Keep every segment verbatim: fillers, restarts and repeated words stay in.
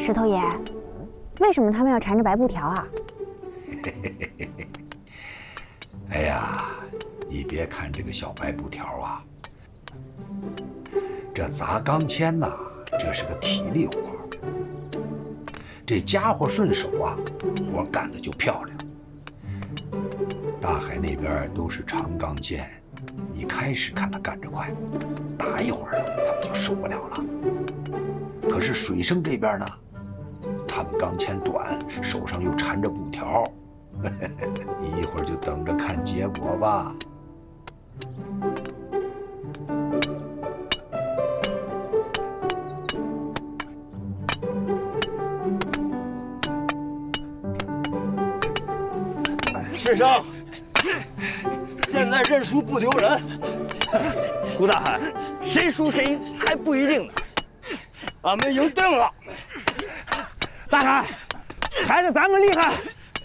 石头爷，为什么他们要缠着白布条啊？ 哎呀，你别看这个小白布条啊，这砸钢钎呐，这是个体力活。这家伙顺手啊，活干的就漂亮。大海那边都是长钢钎，你开始看他干着快，打一会儿他们就受不了了。可是水生这边呢，他们钢钎短，手上又缠着布条，你一会儿就等着看结果吧。 世上，现在认输不丢人。顾大海，谁输谁赢还不一定呢。俺们赢定了。 大海，还是咱们厉害。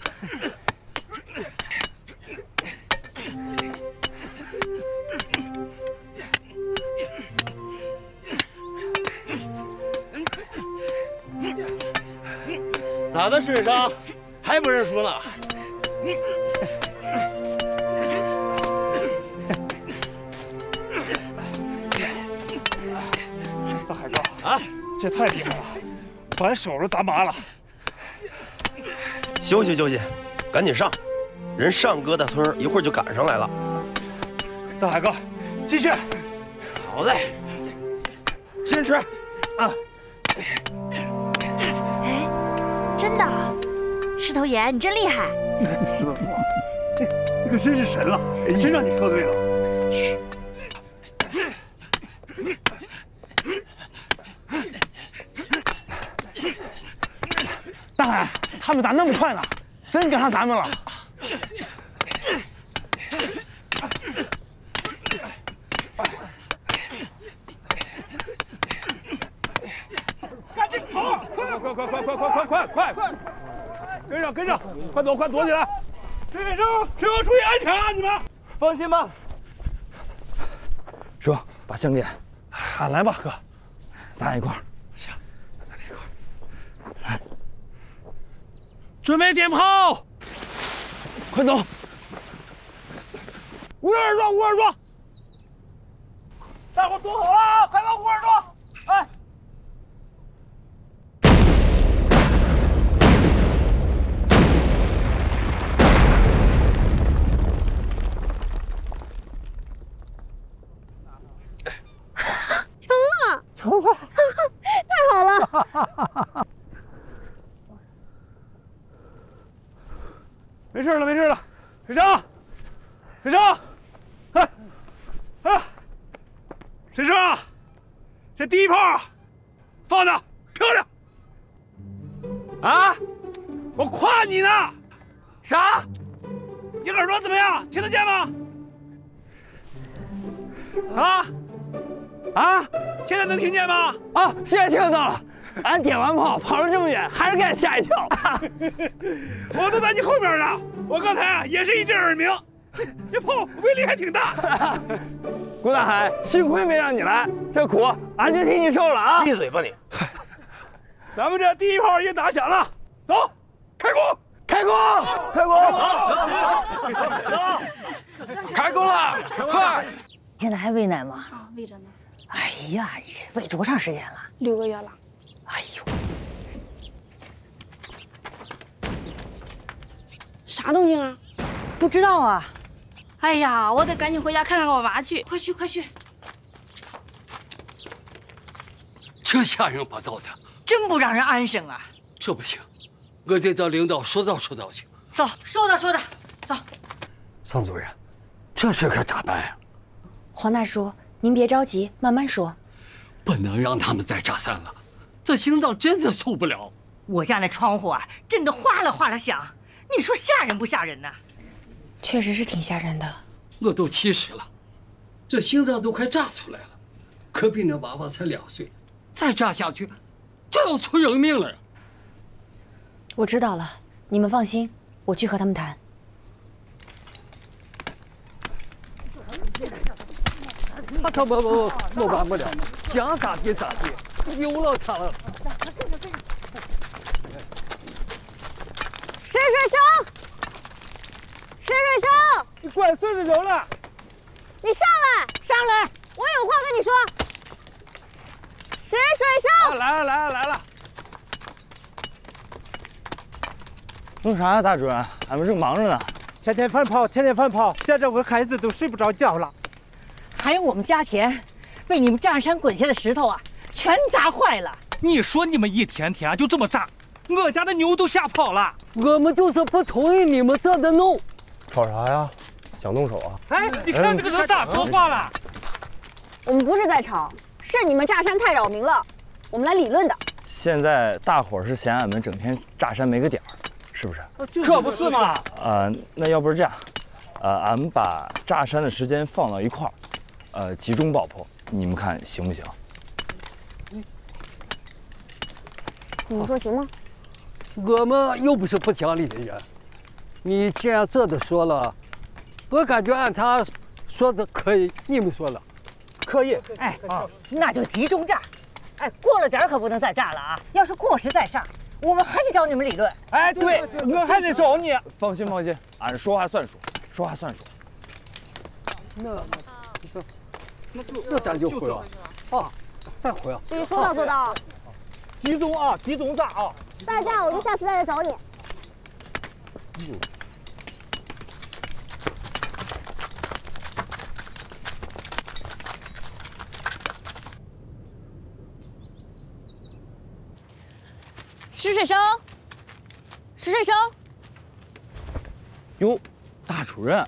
咋的，世上还不认输呢？ 大海哥啊，这太厉害了，把手都砸麻了。 休息休息，赶紧上，人上哥大村一会儿就赶上来了。 大海哥，继续。 好嘞，坚持啊！ 哎，真的，石头爷，你真厉害。 石头叔，你可真是神了，真让你说对了。嘘。大海，他们咋那么快呢？真赶上咱们了！赶紧跑！快快快快快快快快快！跟上跟上，快躲快躲起来！谁敢上？谁要注意安全啊！你们放心吧。 叔，把项链喊来吧，哥，咱俩一块儿。行，咱俩一块儿。来，准备点炮，快走！捂着耳朵，捂耳朵！大伙躲好了，快把捂耳朵！哎。成了， 太好了！ 没事了，没事了，水生，水生，哎，哎，水生，这第一炮放的漂亮！啊，我夸你呢！啥？你耳朵怎么样？听得见吗？啊？啊！现在能听见吗？啊，现在听得到了。俺点完炮跑了这么远，还是给俺吓一跳。我都在你后面呢。我刚才啊也是一阵耳鸣，这炮威力还挺大。顾大海，幸亏没让你来，这苦俺就替你受了啊！ 闭嘴吧你！ 咱们这第一炮也打响了，走，开工！开工！开工！ 开工了，快！ 现在还喂奶吗？ 啊，喂着呢。 哎呀，这喂多长时间了？ 六个月了。 哎呦， 啥动静啊？ 不知道啊。 哎呀，我得赶紧回家看看我娃去。快去，快去！ 这吓人巴道的， 真不让人安生啊！ 这不行，我得找领导说道说道去。 走，说道说道，走。 桑主任，这事可咋办呀？ 黄大叔，您别着急，慢慢说。 不能让他们再炸散了，这心脏真的受不了。 我家那窗户啊，震得哗啦哗啦响，你说吓人不吓人呢？ 确实是挺吓人的。 我都七十了，这心脏都快炸出来了。隔壁那娃娃才两岁，再炸下去，就要出人命了呀！ 我知道了，你们放心，我去和他们谈。 他他不不不，我管不了，想咋地咋地，由了他了。 水生，石水生， 你管孙子柔了？ 你上来， 上来， 我有话跟你说。石水生， 啊，来了来了来了。弄啥呀，大主任？俺们正忙着呢。 天天放炮，天天放炮，现在我孩子都睡不着觉了。 还有我们家田，被你们炸山滚下的石头啊，全砸坏了。 你说你们一天天就这么炸，我家的牛都吓跑了。 我们就是不同意你们这么弄。 吵啥呀？想动手啊？ 哎，你看这个人咋说话了？ 我们不是在吵，是你们炸山太扰民了，我们来理论的。 现在大伙儿是嫌俺们整天炸山没个点儿，是不是？ 可不是嘛。 呃，那要不是这样，呃，俺们把炸山的时间放到一块儿，呃，集中爆破，你们看行不行？ 你们说行吗？ 我们又不是不讲理的人，你既然这都说了，我感觉按他说的可以。你们说了， 可以。 哎，啊，那就集中炸。哎，过了点儿可不能再炸了啊！要是过时再上，我们还得找你们理论。 哎，对，我还得找你。 放心放心，俺说话算数，说话算数。 那那那那咱就回了啊，再回啊！ 至于说到做到。 集中啊，集中炸啊！ 大家，我就下次再来找你。 嗯石水生，石水生。 哟，大主任，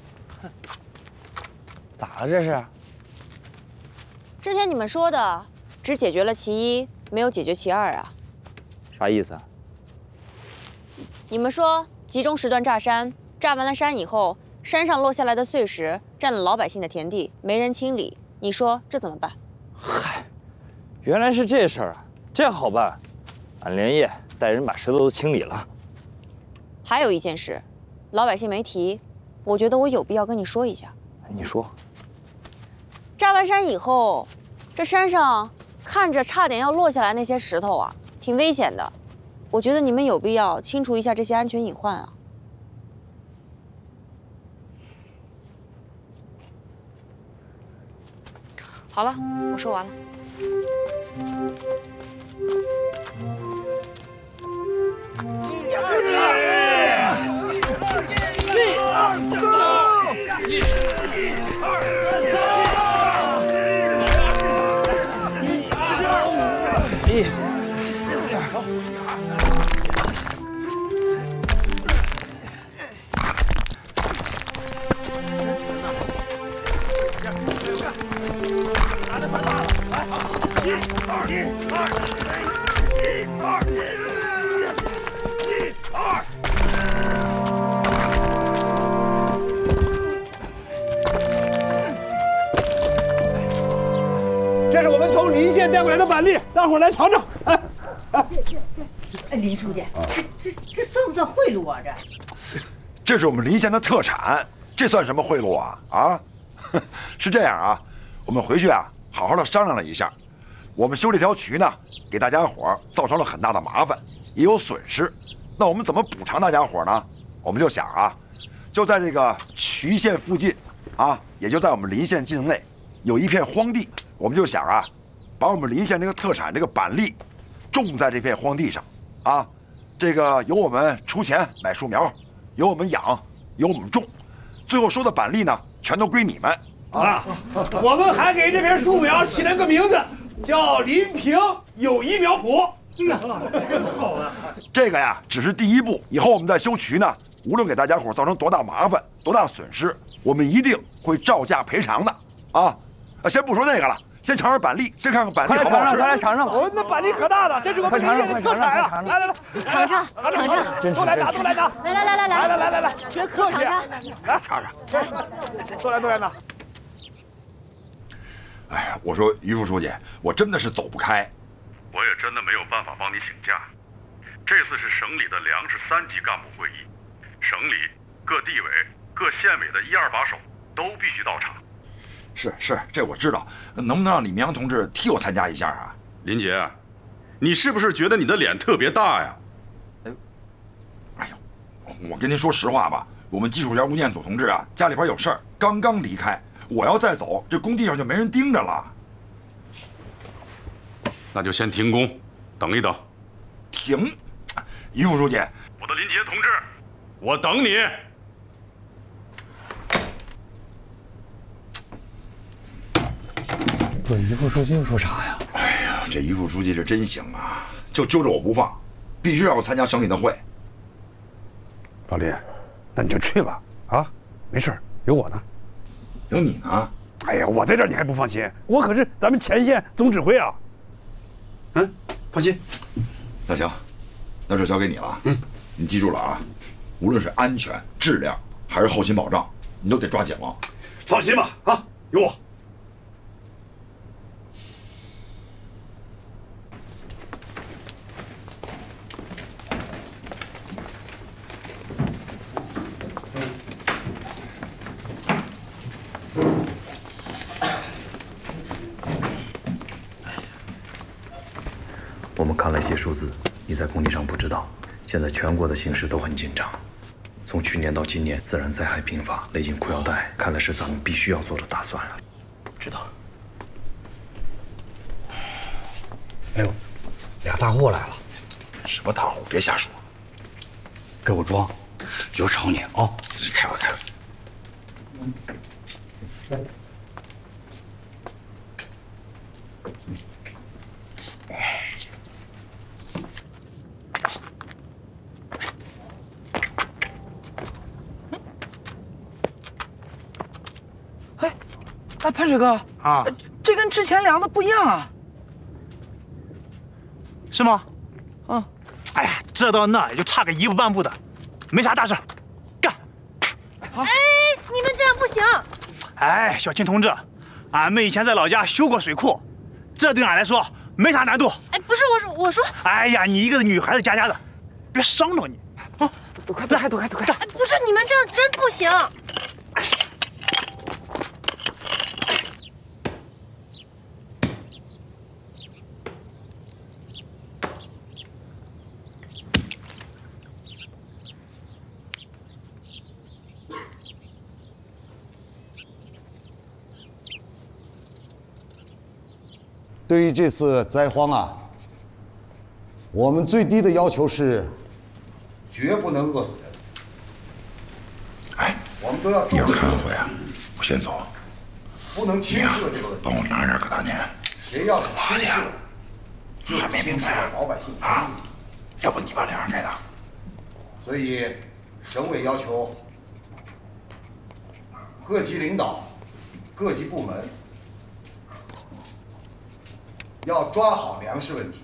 咋了这是？ 之前你们说的只解决了其一，没有解决其二啊？ 啥意思啊？ 你们说集中时段炸山，炸完了山以后，山上落下来的碎石占了老百姓的田地，没人清理，你说这怎么办？ 嗨，原来是这事儿啊，这好办，俺连夜带人把石头都清理了。 还有一件事，老百姓没提，我觉得我有必要跟你说一下。 你说， 炸完山以后，这山上看着差点要落下来那些石头啊，挺危险的。我觉得你们有必要清除一下这些安全隐患啊。好了，我说完了。 这是我们从临县带过来的板栗，大伙儿来尝尝。哎， 这这这，哎，林书记，这这这算不算贿赂啊？这， 这是我们临县的特产，这算什么贿赂啊？啊，是这样啊，我们回去啊，好好的商量了一下，我们修这条渠呢，给大家伙造成了很大的麻烦，也有损失。那我们怎么补偿大家伙呢？我们就想啊，就在这个渠县附近，啊，也就在我们临县境内，有一片荒地。我们就想啊，把我们临县这个特产这个板栗，种在这片荒地上，啊，这个由我们出钱买树苗，由我们养，由我们种，最后收的板栗呢，全都归你们。 啊，我们还给这片树苗起了个名字，叫临平友谊苗圃。真好啊！ 这个呀，只是第一步，以后我们在修渠呢，无论给大家伙造成多大麻烦、多大损失，我们一定会照价赔偿的。啊，先不说那个了。先尝尝板栗，先看看板栗好不好吃。 快来尝尝吧！ 我们的板栗可大了，这是我们临县的特产啊！来来来， 尝尝，尝尝， 都来拿，都来拿！ 来来来来来来来来来来，别客气， 尝尝， 来尝尝，都来都来拿。 哎呀，我说于副书记，我真的是走不开， 我也真的没有办法帮你请假。这次是省里的粮食三级干部会议，省里各地委、各县委的一二把手都必须到场。 是是，这我知道，能不能让李明阳同志替我参加一下啊？ 林杰，你是不是觉得你的脸特别大呀？ 哎呦， 我跟您说实话吧，我们技术员吴念祖同志啊，家里边有事儿，刚刚离开。我要再走，这工地上就没人盯着了。 那就先停工，等一等。 停，于副书记， 我的林杰同志，我等你。 这于副书记又说啥呀？ 哎呀，这于副书记是真行啊，就揪着我不放，必须让我参加省里的会。 老林，那你就去吧，啊，没事，有我呢。 有你呢？ 哎呀，我在这儿你还不放心？我可是咱们前线总指挥啊。 嗯，放心。那行，那这交给你了。嗯，你记住了啊，无论是安全、质量还是后勤保障，你都得抓紧了。 放心吧，啊，有我。 我们看了一些数字，你在工地上不知道，现在全国的形势都很紧张。从去年到今年，自然灾害频发，勒紧裤腰带，看来是咱们必须要做的打算了。 知道。哎呦，俩大货来了！ 什么大货？别瞎说。 给我装，有找你啊！ 开吧，开吧。 哎，潘水哥啊，这跟之前量的不一样啊， 是吗？ 嗯。 哎呀，这到那也就差个一步半步的，没啥大事，干。 哎，你们这样不行。 哎，小青同志，俺们以前在老家修过水库，这对俺来说没啥难度。 哎，不是我说，我说。 哎呀，你一个女孩子家家的，别伤着你啊！ 躲开，躲开，躲开，躲开！ 哎，不是你们这样真不行。 对于这次灾荒啊，我们最低的要求是，绝不能饿死人。 哎， 我们都要一会儿开完会啊，我先走。 不能轻视这个问题。 帮我拿点，葛大年。 谁要是轻视了， 还没明白老百姓啊？要不你把粮给他。 所以，省委要求各级领导、各级部门。要抓好粮食问题，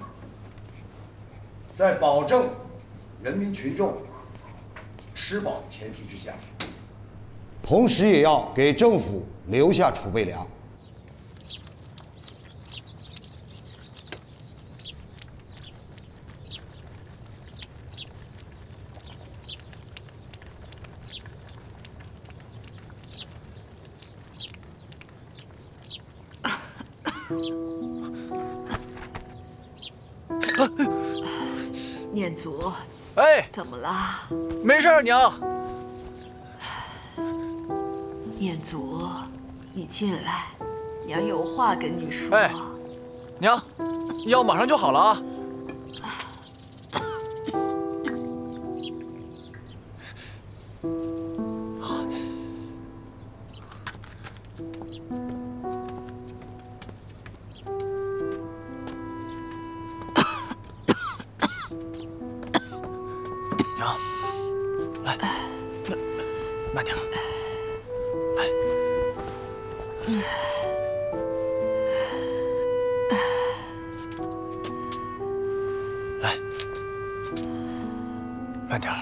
在保证人民群众吃饱的前提之下，同时也要给政府留下储备粮。 念祖， 哎， 怎么了？ 没事，娘。 念祖，你进来，娘有话跟你说。 哎，娘，药马上就好了啊。慢点，来，来，慢点。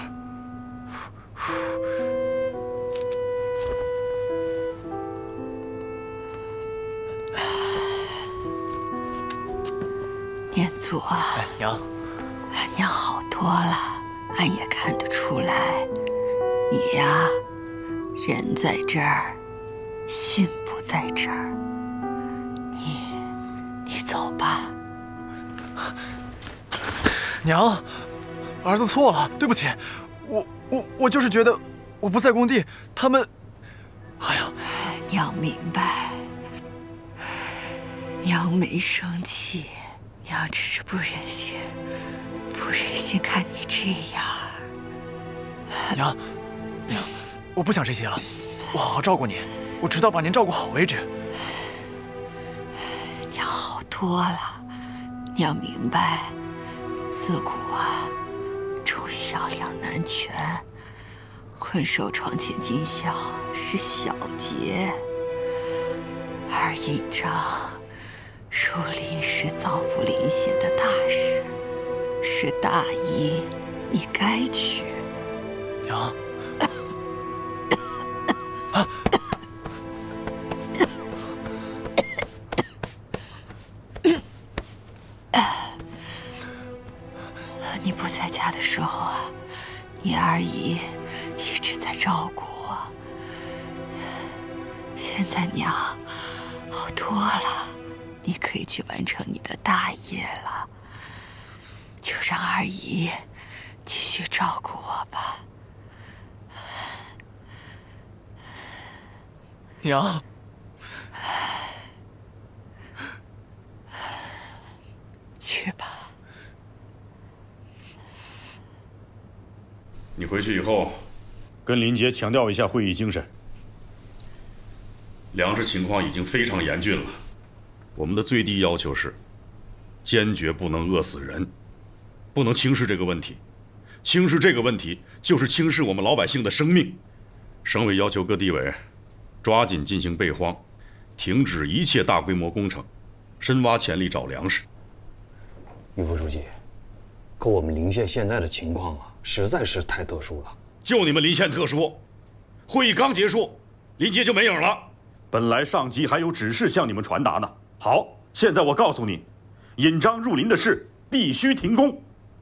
念祖啊， 哎，娘， 娘好多了，俺也看得出来，你呀。人在这儿，心不在这儿。你，你走吧。 娘，儿子错了，对不起， 我我我就是觉得我不在工地，他们，哎呀， 娘明白，娘没生气，娘只是不忍心，不忍心看你这样。 娘，娘，我不想这些了，我好好照顾你，我直到把您照顾好为止。 娘好多了，娘明白，自古啊，忠孝两难全。困守床前尽孝是小节，而印章入林时造福林县的大事是大义，你该去。 娘，啊！ 你不在家的时候啊，你二姨一直在照顾我。现在娘好多了，你可以去完成你的大业了。就让二姨继续照顾我吧。 娘， 去吧。 你回去以后，跟林杰强调一下会议精神。粮食情况已经非常严峻了，我们的最低要求是，坚决不能饿死人，不能轻视这个问题。轻视这个问题，就是轻视我们老百姓的生命。省委要求各地委抓紧进行备荒，停止一切大规模工程，深挖潜力找粮食。 于副书记，可我们临县现在的情况啊，实在是太特殊了。 就你们临县特殊，会议刚结束，林杰就没影了。本来上级还有指示向你们传达呢。好，现在我告诉你，引章入林的事必须停工。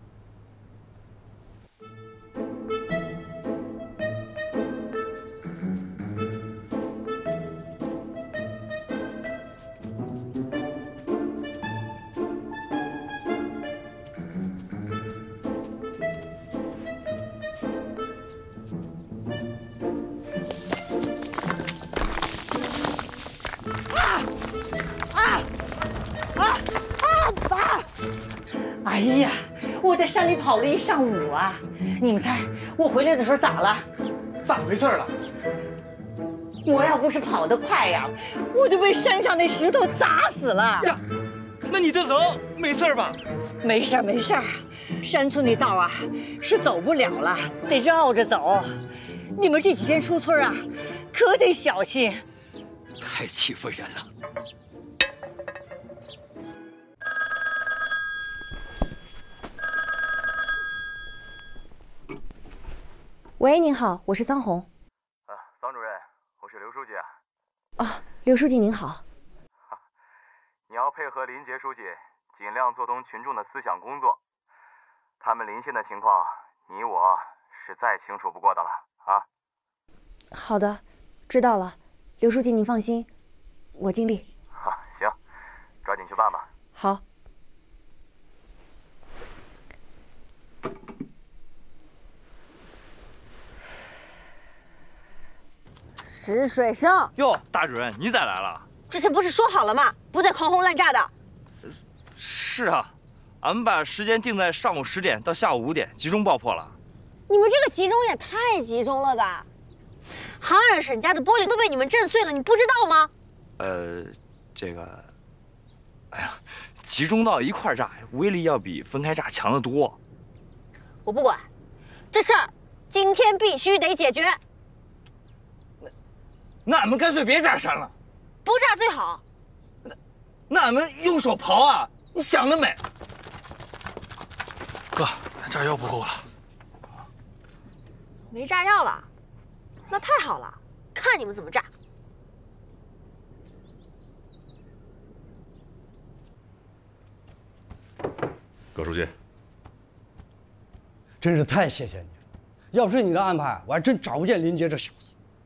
哎呀，我在山里跑了一上午啊！你们猜我回来的时候咋了？ 咋回事了？ 我要不是跑得快呀，我就被山上那石头砸死了。 呀，那你这人没事吧？ 没事没事，山村那道啊是走不了了，得绕着走。你们这几天出村啊，可得小心。 太欺负人了。 喂，您好，我是桑红。 啊，桑主任，我是刘书记啊。 哦，刘书记您好。 你要配合林杰书记，尽量做通群众的思想工作。他们临县的情况，你我是再清楚不过的了啊。 好的，知道了。刘书记您放心，我尽力。 啊，行，抓紧去办吧。 好。 石水生哟，大主任你咋来了？ 之前不是说好了吗？不再狂轰滥炸的。 是啊，俺们把时间定在上午十点到下午五点，集中爆破了。 你们这个集中也太集中了吧！杭尔沈家的玻璃都被你们震碎了，你不知道吗？ 呃，这个，哎呀，集中到一块炸，威力要比分开炸强得多。 我不管，这事儿今天必须得解决。 那俺们干脆别炸山了， 不炸最好。 那那俺们用手刨啊！你想得美。哥，咱炸药不够了。 没炸药了，那太好了，看你们怎么炸。 葛书记， 真是太谢谢你了，要不是你的安排，我还真找不见林杰这小子。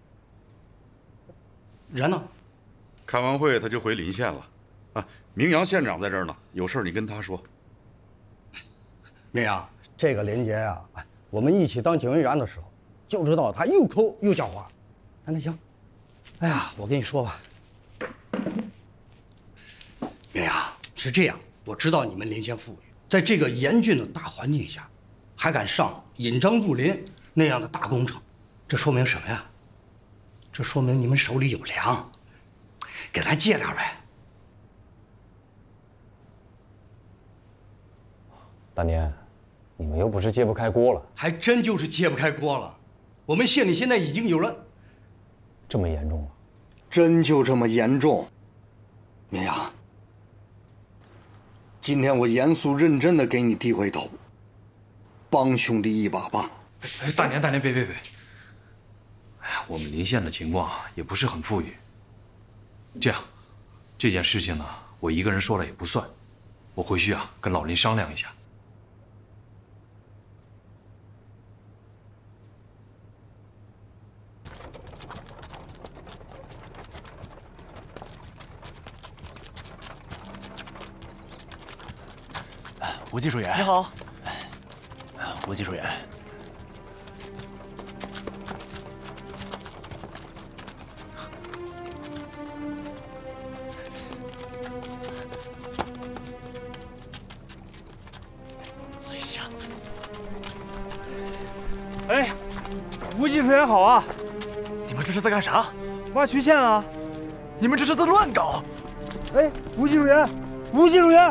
人呢？ 开完会他就回临县了。啊，明阳县长在这儿呢，有事你跟他说。 明阳，这个林杰啊， 我们一起当警卫员的时候，就知道他又抠又狡猾。那那行，哎呀，我跟你说吧，明雅，是这样，我知道你们林县妇女在这个严峻的大环境下，还敢上引章入林那样的大工程，这说明什么呀？这说明你们手里有粮，给咱借点呗。 大年，你们又不是揭不开锅了， 还真就是揭不开锅了。我们县里现在已经有人， 这么严重了？ 真就这么严重？明阳，今天我严肃认真的给你递回头，帮兄弟一把吧。 哎，大年大年，别别别！哎呀，我们临县的情况也不是很富裕。这样，这件事情呢，我一个人说了也不算，我回去啊跟老林商量一下。 吴技术员， 你好。 吴技术员， 哎呀， 哎，吴技术员好啊！ 你们这是在干啥？ 挖渠线啊！ 你们这是在乱搞！ 哎，吴技术员，吴技术员！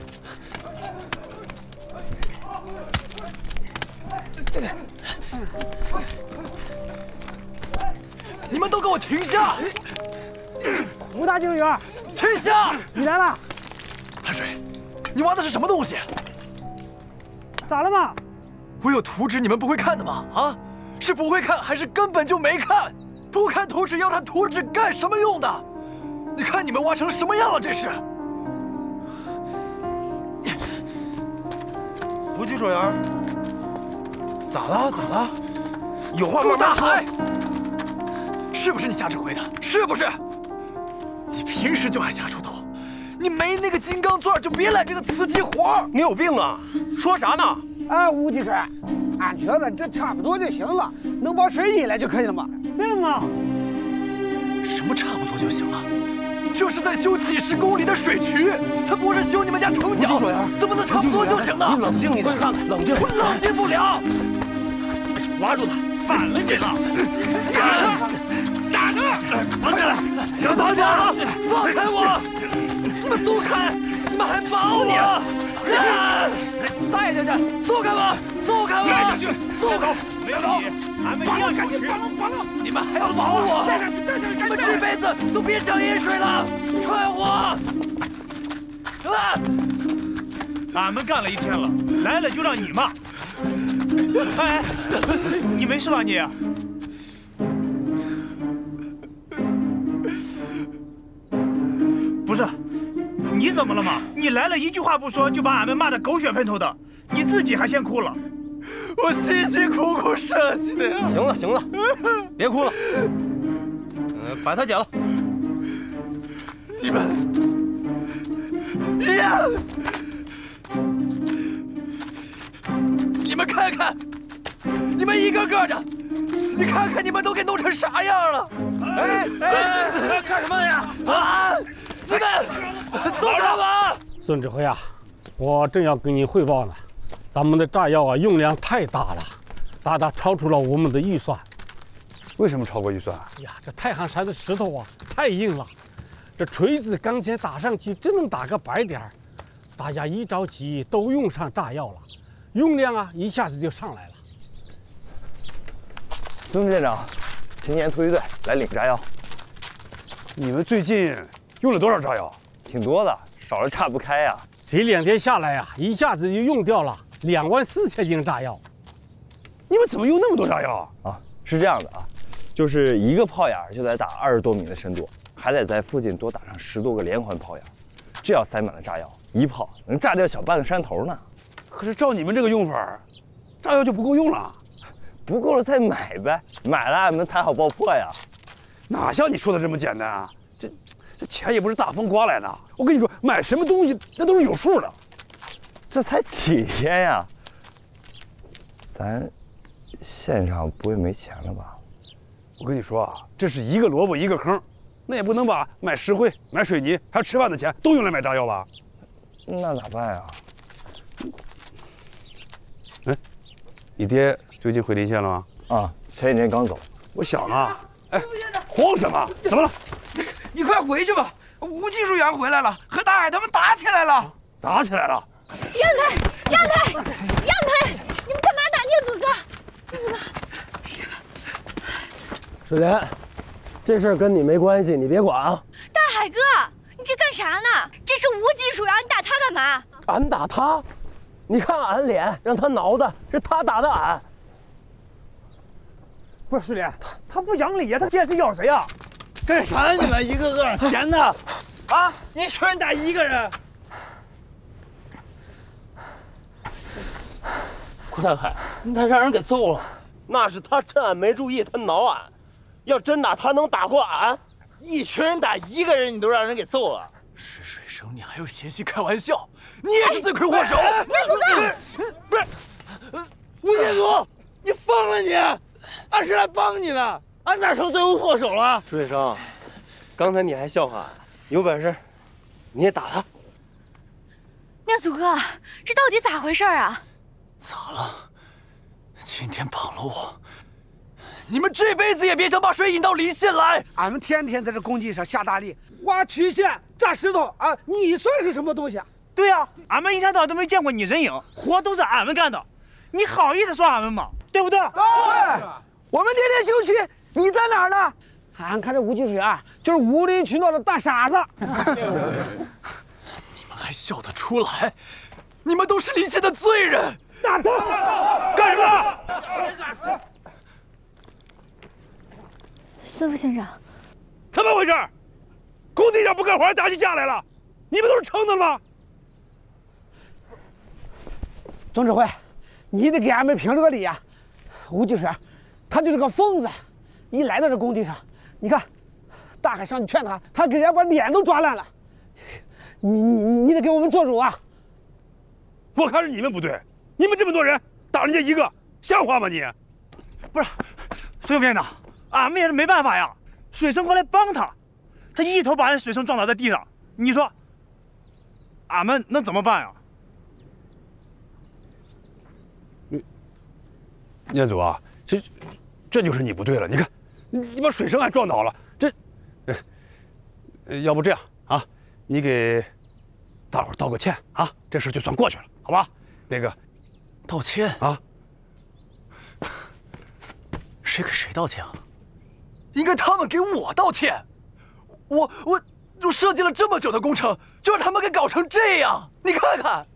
你们都给我停下！ 吴大技术员， 停下！ 你来了。 韩水，你挖的是什么东西？ 咋了嘛？ 我有图纸，你们不会看的吗？啊，是不会看还是根本就没看？不看图纸要看图纸干什么用的？你看你们挖成什么样了？这是。 吴技术员，咋了？咋了？有话朱大慢慢说。 海，是不是你瞎指挥的？是不是？你平时就爱瞎出头，你没那个金刚钻就别揽这个瓷器活。 你有病啊！说啥呢？ 哎，吴技术员，俺觉得这差不多就行了，能把水引来就可以了嘛，对吗？ 什么差不多就行了？这是在修几十公里的水渠，它不是修你们家城墙，怎么能差不多就行呢？ 你冷静一点，冷静！ 我冷静不了。 抓住他，反了你了！打他！绑起来！ 别绑架！放开我！你们松开！你们还绑我！带下去！松开我！松开我！ 带下去！ 松开！ 别走！俺们一样出去！ 你们还要绑我？带下去！带下去！你们这辈子都别想饮水了！踹我！啊！ 俺们干了一天了，来了就让你骂。哎，你没事吧你？不是，你怎么了嘛？你来了一句话不说就把俺们骂得狗血喷头的，你自己还先哭了。 我辛辛苦苦设计的呀。 行了行了，别哭了。呃，把他解了。 你们呀！你们看看，你们一个个的，你看看你们都给弄成啥样了！ 哎哎，干什么呀？ 啊！你们松开我！ 孙指挥啊，我正要跟你汇报呢，咱们的炸药啊用量太大了，大大超出了我们的预算。 为什么超过预算？ 呀，这太行山的石头啊太硬了，这锤子钢钎打上去只能打个白点儿，大家一着急都用上炸药了。用量啊，一下子就上来了。 孙副舰长，青年突击队来领炸药。 你们最近用了多少炸药？ 挺多的，少了炸不开呀。 这两天下来啊，一下子就用掉了两万四千斤炸药。 你们怎么用那么多炸药啊？是这样的啊，就是一个炮眼就得打二十多米的深度，还得在附近多打上十多个连环炮眼，这要塞满了炸药，一炮能炸掉小半个山头呢。 可是照你们这个用法，炸药就不够用了。 不够了再买呗，买了俺们才好爆破呀。 哪像你说的这么简单啊？这这钱也不是大风刮来的。我跟你说，买什么东西那都是有数的。 这才几天呀，咱县上不会没钱了吧？ 我跟你说啊，这是一个萝卜一个坑，那也不能把买石灰、买水泥还有吃饭的钱都用来买炸药吧？ 那咋办呀？ 哎，你爹最近回临县了吗？ 啊，前几天刚走。 我想啊，哎，慌什么？怎么了？ 你快回去吧！吴技术员回来了，和大海他们打起来了。 打起来了！ 让开！让开！让开！你们干嘛打聂祖哥？聂祖哥，没事吧？ 水莲，这事儿跟你没关系，你别管啊。 大海哥，你这干啥呢？这是吴技术员，你打他干嘛？ 俺打他？你看俺脸，让他挠的，是他打的俺。 不是水莲，他他不讲理呀，他今天是咬谁呀？ 干啥你们一个个闲的？啊，一群人打一个人。 顾大海，他让人给揍了，那是他趁俺没注意，他挠俺。要真打，他能打过俺？ 一群人打一个人，你都让人给揍了。 是水生，你还有闲心开玩笑？你也是罪魁祸首。 聂祖哥， 不是，吴建祖，你疯了你！俺是来帮你的，俺哪成罪魁祸首了？ 水生，刚才你还笑话俺，有本事你也打他。 聂祖哥，这到底咋回事啊？ 咋了？今天绑了我，你们这辈子也别想把水引到临县来。 俺们天天在这工地上下大力挖曲线、炸石头啊！你算是什么东西啊？ 对呀、啊，俺们一天到晚都没见过你人影，活都是俺们干的，你好意思说俺们吗？对不对？ 对，我们天天休息，你在哪儿呢？俺看这吴技术员就是无理取闹的大傻子。 你们还笑得出来？你们都是临县的罪人！ 打他！干什么？ 孙副县长， 怎么回事？工地上不干活，打起架来了，你们都是撑的吗？ 总指挥，你得给俺们评这个理呀！吴技术员，他就是个疯子，一来到这工地上，你看，大海上去劝他，他给人家把脸都抓烂了。你你你得给我们做主啊！ 我看是你们不对，你们这么多人打人家一个，像话吗你？ 不是，孙副县长，俺们也是没办法呀。水生过来帮他，他一头把人水生撞倒在地上，你说，俺们能怎么办呀？ 彦祖啊，这这就是你不对了。你看，你把水生还撞倒了，这，呃，要不这样啊，你给大伙儿道个歉啊，这事就算过去了，好吧？那个， 道歉啊？ 谁给谁道歉啊？应该他们给我道歉。我我我设计了这么久的工程，就让他们给搞成这样，你看看。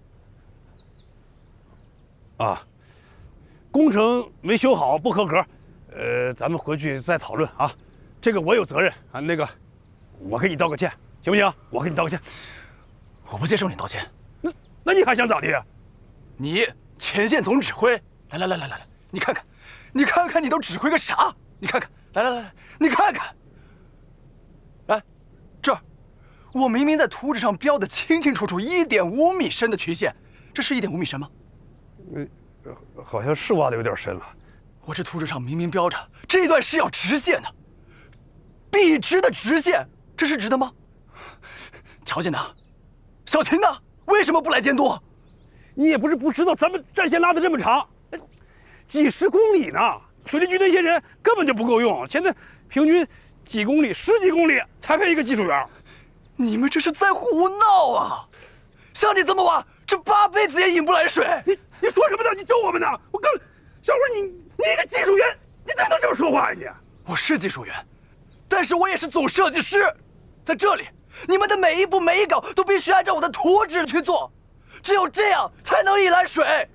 啊，工程没修好不合格，呃，咱们回去再讨论啊。这个我有责任啊。那个，我给你道个歉，行不行？我给你道个歉。 我不接受你道歉。 那那你还想咋地？ 你前线总指挥，来来来来来来，你看看，你看看你都指挥个啥？你看看，来来来来，你看看。来，这儿，我明明在图纸上标的清清楚楚，一点五米深的曲线，这是一点五米深吗？ 嗯，好像是挖的有点深了。 我这图纸上明明标着这一段是要直线的，笔直的直线，这是直的吗？乔建呢？小秦呢？为什么不来监督？ 你也不是不知道，咱们战线拉的这么长，几十公里呢，水利局那些人根本就不够用，现在平均几公里、十几公里才配一个技术员。 你们这是在胡闹啊！像你这么挖，这八辈子也引不来水。 你你说什么呢？你咒我们呢？我刚，小辉，你你一个技术员，你怎么能这么说话呀你？ 我是技术员，但是我也是总设计师，在这里，你们的每一步每一稿都必须按照我的图纸去做，只有这样才能引来水。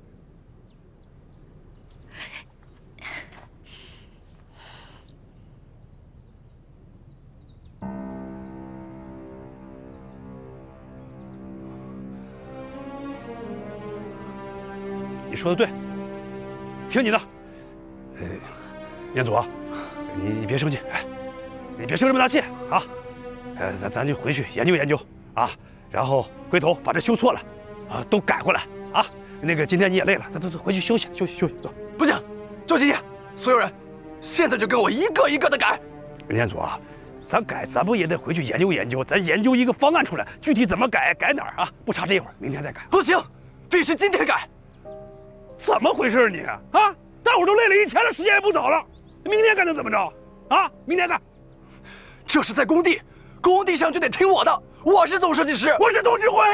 你说的对，听你的。呃，彦祖啊，你你别生气，哎，你别生这么大气啊。呃，咱咱就回去研究研究啊，然后回头把这修错了啊都改过来啊。那个今天你也累了，咱咱咱回去休息休息休息，走。 不行， 周金燕，所有人，现在就跟我一个一个的改。 连组啊，咱改，咱不也得回去研究研究？咱研究一个方案出来，具体怎么改，改哪儿啊？不差这一会儿，明天再改。 不行，必须今天改。 怎么回事你啊？大伙都累了一天了，时间也不早了，明天该能怎么着？啊，明天干。 这是在工地，工地上就得听我的，我是总设计师， 我是总指挥。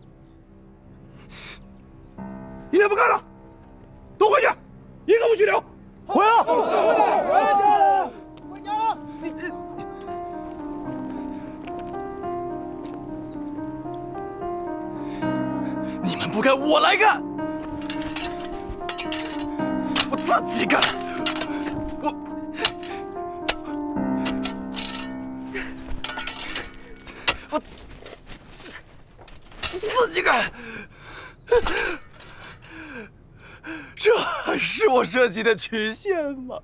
今天不干了，都回去，一个不许留。 回来！ 回来！回来！ 回家！你们不干，我来干。我自己干。我。我。自己干。这还是我设计的曲线吗？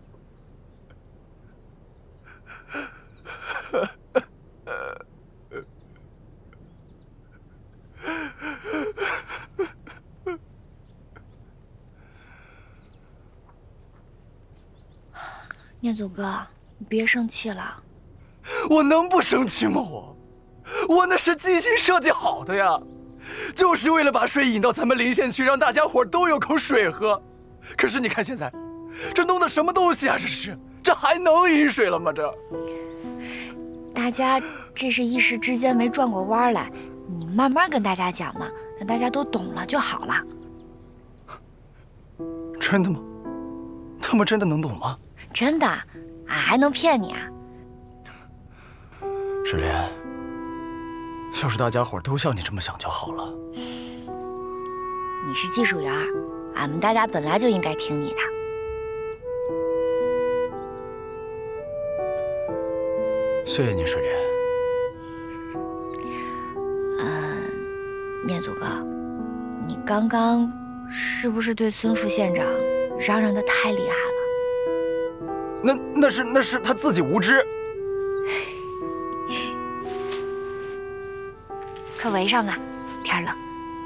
念祖哥，你别生气了。 我能不生气吗？我，我那是精心设计好的呀。就是为了把水引到咱们临县区，让大家伙都有口水喝。可是你看现在，这弄的什么东西啊？这是，这还能饮水了吗？这， 大家这是一时之间没转过弯来，你慢慢跟大家讲嘛，让大家都懂了就好了。 真的吗？他们真的能懂吗？ 真的，俺还能骗你啊？ 石莲。要是大家伙都像你这么想就好了。 你是技术员，俺们大家本来就应该听你的。 谢谢你，水莲。 嗯，念祖哥，你刚刚是不是对孙副县长嚷嚷的太厉害了？ 那那是那是他自己无知。 快围上吧，天冷。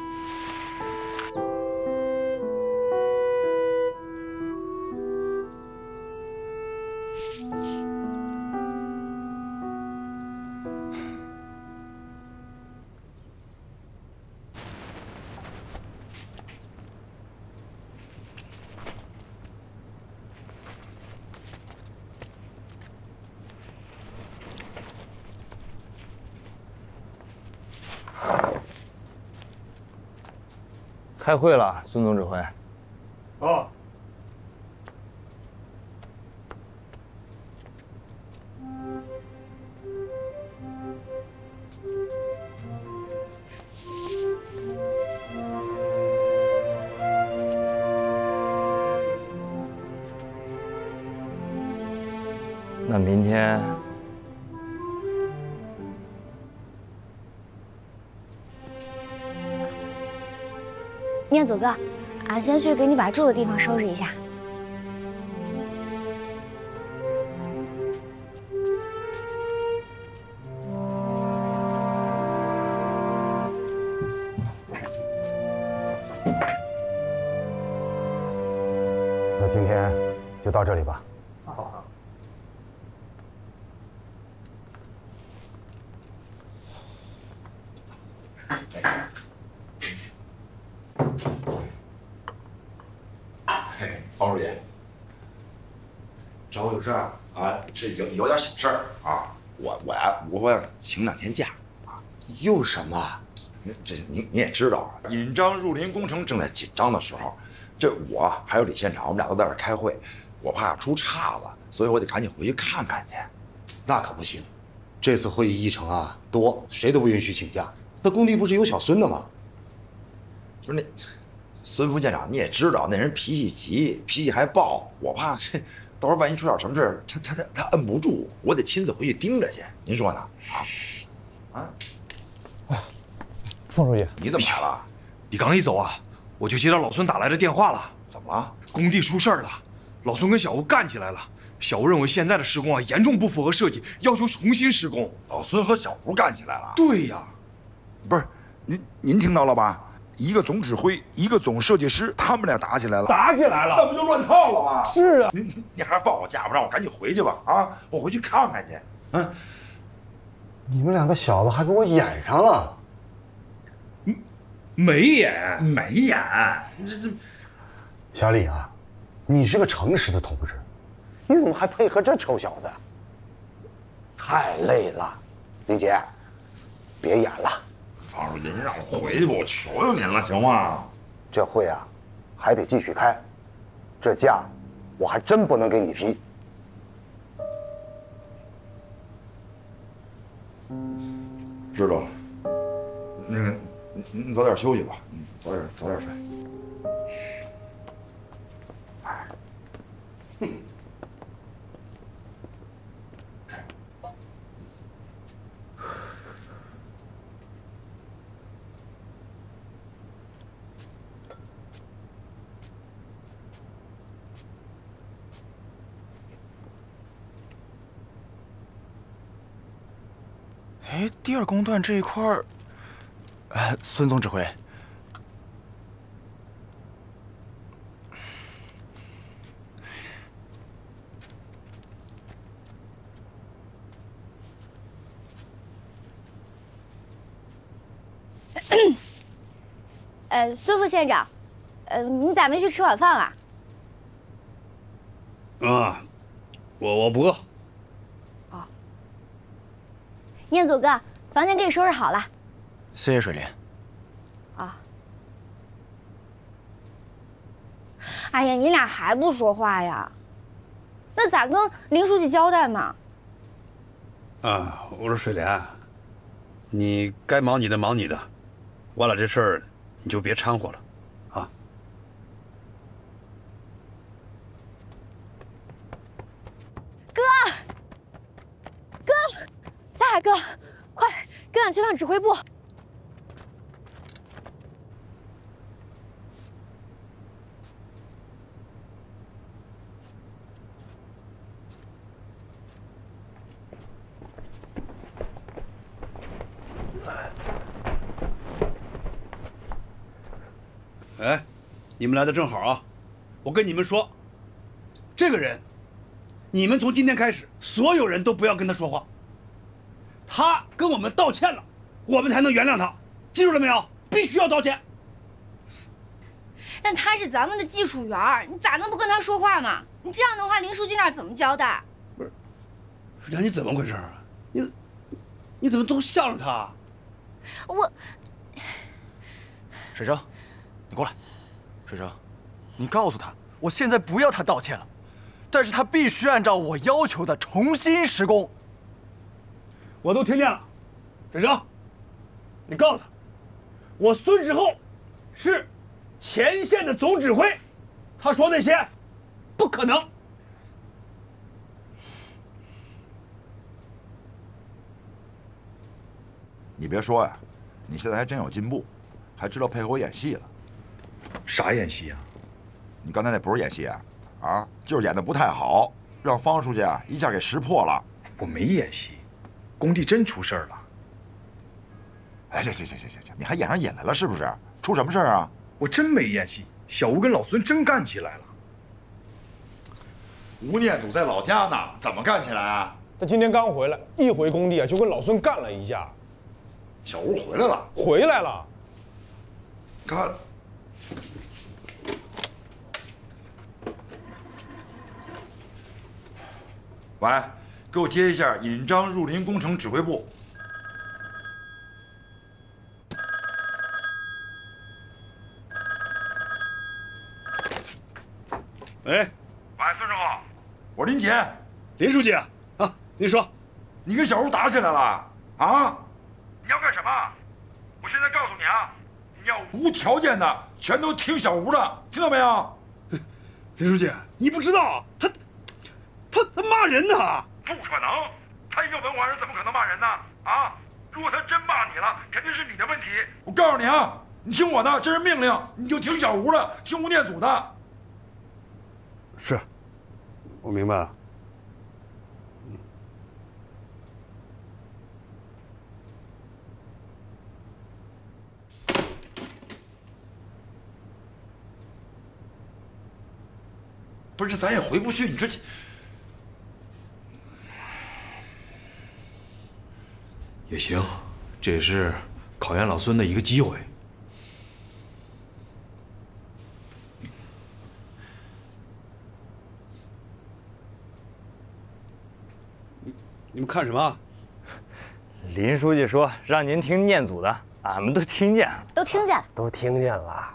开会了，孙总指挥。 哦。 那明天。 念祖哥，俺先去给你把住的地方收拾一下。 那今天就到这里吧。 好。 方书记，找我有事儿啊？这有有点小事儿啊。我我呀，我想请两天假啊。 又什么？ 这您您也知道，引张入林工程正在紧张的时候，这我还有李县长，我们俩都在这儿开会，我怕出岔子，所以我得赶紧回去看看去。 那可不行，这次会议议程啊多，谁都不允许请假。那工地不是有小孙的吗？ 不是那。孙副县长，你也知道，那人脾气急，脾气还暴，我怕这到时候万一出点什么事，他他他他摁不住，我得亲自回去盯着去。您说呢？啊啊！凤书记， 你怎么来了？ 你刚一走啊，我就接到老孙打来的电话了。 怎么了？ 工地出事儿了，老孙跟小吴干起来了。小吴认为现在的施工啊严重不符合设计，要求重新施工。 老孙和小吴干起来了？ 对呀。 不是，您您听到了吧？ 一个总指挥，一个总设计师，他们俩打起来了， 打起来了， 那不就乱套了吗？ 是啊， 你你还是放我假吧，让我赶紧回去吧。啊，我回去看看去。嗯， 你们两个小子还给我演上了。 没演， 没演，这这， 小李啊，你是个诚实的同志，你怎么还配合这臭小子？太累了，李姐，别演了。 方树您让我回去吧，我求求您了，行吗？ 这会啊，还得继续开，这假我还真不能给你批。 知道了，那个。你你早点休息吧，嗯，早点早点睡。哼。 哎，第二工段这一块儿。呃，孙总指挥， 呃，孙副县长，呃，你咋没去吃晚饭啊？ 啊，我我不饿。 哦，念祖哥，房间给你收拾好了。 谢谢水莲。 啊！哎呀，你俩还不说话呀？那咋跟林书记交代嘛？ 啊，我说水莲，你该忙你的忙你的，完了这事儿你就别掺和了，啊。 哥，哥，大海哥，快跟俺去趟指挥部。 哎，你们来的正好啊！我跟你们说，这个人，你们从今天开始，所有人都不要跟他说话。他跟我们道歉了，我们才能原谅他，记住了没有？必须要道歉。 但他是咱们的技术员，你咋能不跟他说话嘛？你这样的话，林书记那儿怎么交代？ 不是，水莲，你怎么回事啊？你，你怎么都向着他？ 我， 水生。你过来，水生，你告诉他，我现在不要他道歉了，但是他必须按照我要求的重新施工。 我都听见了，水生，你告诉他，我孙世厚是前线的总指挥，他说那些不可能。 你别说呀，你现在还真有进步，还知道配合我演戏了。 啥演戏啊？ 你刚才那不是演戏啊，啊，就是演的不太好，让方书记啊一下给识破了。 我没演戏，工地真出事儿了。 哎，行行行行行行，你还演上瘾来了是不是？出什么事儿啊？ 我真没演戏，小吴跟老孙真干起来了。 吴念祖在老家呢，怎么干起来啊？ 他今天刚回来，一回工地啊就跟老孙干了一架。 小吴回来了？ 回来了。 他。喂，给我接一下引章入林工程指挥部。 喂，喂， 孙世厚，我是林杰， 林书记啊，啊，您说， 你跟小吴打起来了啊？你要干什么？我现在告诉你啊，你要无条件的全都听小吴的，听到没有？ 林书记，你不知道他。他他骂人呢？ 不可能，他一个文化人怎么可能骂人呢？啊！如果他真骂你了，肯定是你的问题。我告诉你啊，你听我的，这是命令，你就听小吴的，听吴念祖的。 是，我明白了。 不是，咱也回不去。你说这， 也行，这也是考验老孙的一个机会。 你们看什么？ 林书记说让您听念祖的，俺们都听见了， 都听见了， 都听见了。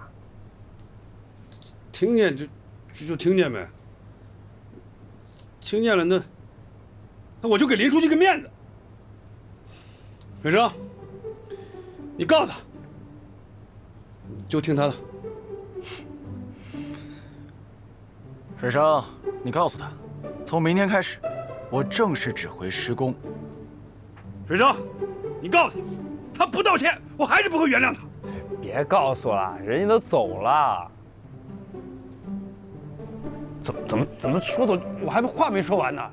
听见就就就听见呗。听见了，那那我就给林书记个面子。水生，你告诉他，就听他的。 水生，你告诉他，从明天开始，我正式指挥施工。 水生，你告诉他，他不道歉，我还是不会原谅他。 别告诉了，人家都走了。 怎么怎么怎么说的？我还话没说完呢。